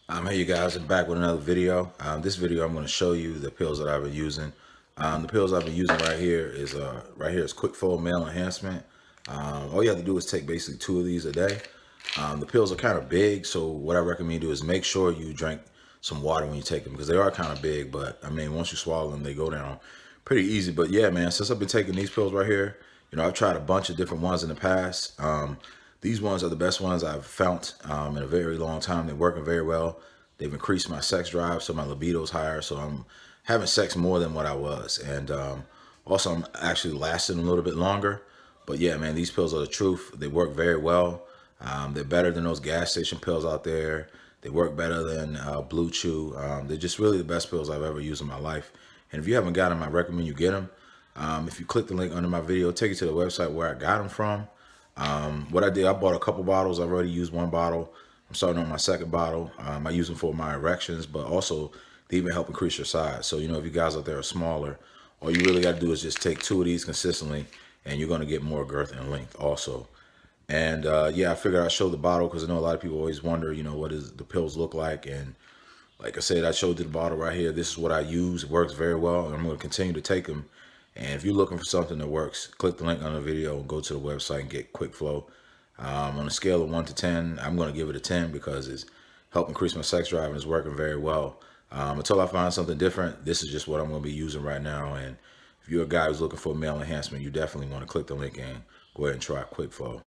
Hey you guys, I'm back with another video. This video I'm going to show you the pills that I've been using. The pills I've been using right here is Quick Fold Male Enhancement. All you have to do is take basically 2 of these a day. The pills are kind of big, so what I recommend you do is make sure you drink some water when you take them, because they are kind of big, but I mean, once you swallow them, they go down pretty easy. But yeah, man, since I've been taking these pills right here, I've tried a bunch of different ones in the past. These ones are the best ones I've found in a very long time. They're working very well. They've increased my sex drive, so my libido's higher. So I'm having sex more than what I was. And also, I'm actually lasting a little bit longer. But yeah, man, these pills are the truth. They work very well. They're better than those gas station pills out there. They work better than Blue Chew. They're just really the best pills I've ever used in my life. And if you haven't got them, I recommend you get them. If you click the link under my video, it'll take you to the website where I got them from. What I did, I bought a couple bottles. I've already used 1 bottle. I'm starting on my 2nd bottle. I use them for my erections, but also they even help increase your size. So, if you guys out there are smaller, all you really got to do is just take 2 of these consistently, and you're going to get more girth and length also. And yeah, I figured I'd show the bottle because I know a lot of people always wonder, what does the pills look like? And like I said, I showed you the bottle right here. This is what I use. It works very well, and I'm going to continue to take them. And if you're looking for something that works, click the link on the video and go to the website and get Quick Flow. On a scale of 1 to 10, I'm going to give it a 10 because it's helped increase my sex drive and it's working very well. Until I find something different, this is just what I'm going to be using right now. And if you're a guy who's looking for male enhancement, you definitely want to click the link and go ahead and try Quick Flow.